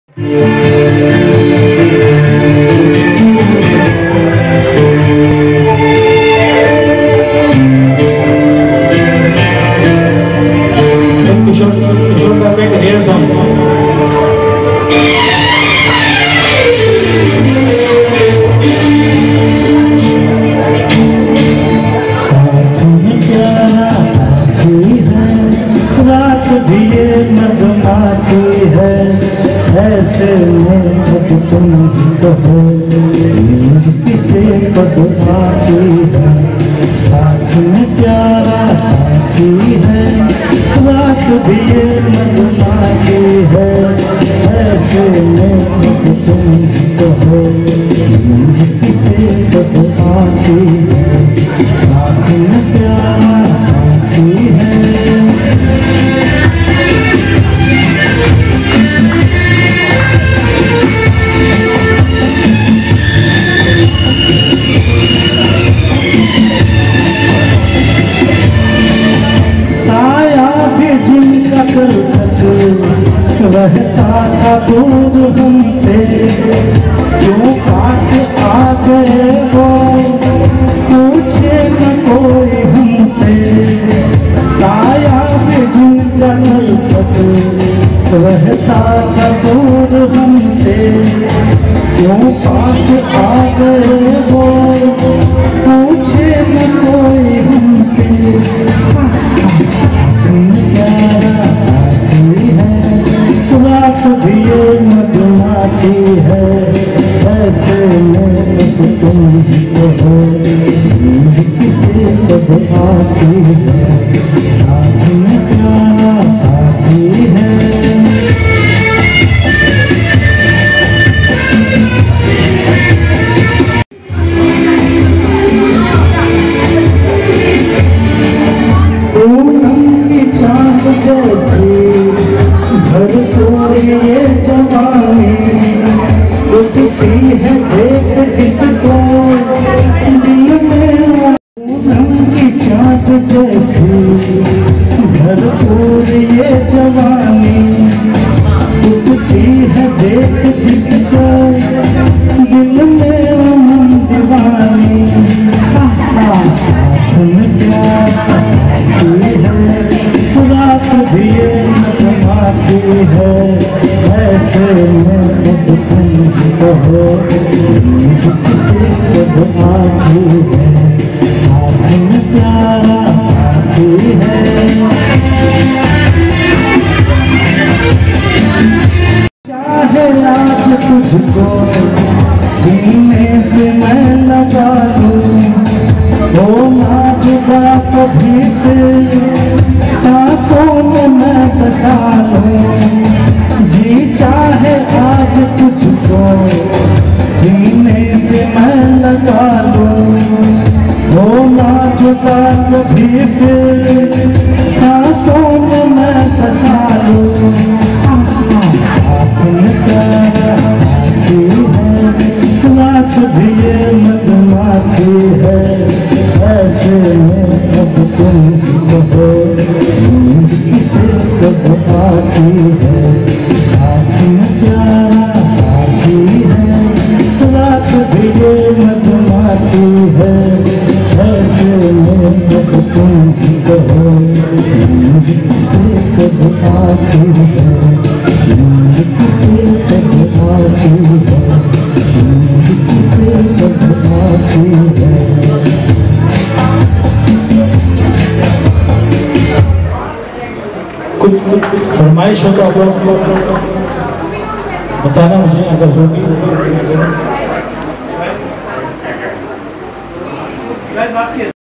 ऐसे में तुम कहो किसे कब आती है, साथ में प्यारा साथी है, रात भी ये मदमाती है। ऐसे में तुम कहो किसे कब आती है, साथ में प्यारा साथी है। रहता था दूर हमसे, क्यों पास आ गए वो, पूछे न कोई हमसे। साया भी जिनका तक रहता था दूर हमसे, क्यों पास आ गए वो, पूछे न कोई हमसे। रात भी ये मदमाती है, ऐसे में तुम कहो किसे कब आती है, साथ में प्यारा साथी है। पूनम की चाँद जैसी भर तो ये जवानी, उठती है देख जिसको दिल में। पूनम की चाँद जैसी भरपूर ये जवानी, उठती है देख जिसको दिल में दीवानी। साथ में प्यारा साथी है, रात भी ये मदमाती है। ऐसे में तुम कहो किसे कब आती है, साथ में प्यारा साथी है। चाहे आज तुझको सीने से मैं लगा दूं, हो ना जुदा कभी से सांसों में मैं बसा लूं। जी चाहे आज तुझको सीने से मैं लगा लूं, हो ना जुदा कभी से सांसों में मैं बसा लूं। साथ में प्यारा साथी है, रात भी ये मदमाती है। ऐसे में अब तुम कहो किसे कब आती है, साथ में प्यारा साथी है, रात भी ये मदमाती है। ऐसे में अब तुम कहो किसे कब आती है, किसे कब आती है, किसे कब आती है। कुछ फरमाइश हो तो आप लोग बताना मुझे, अगर होगी।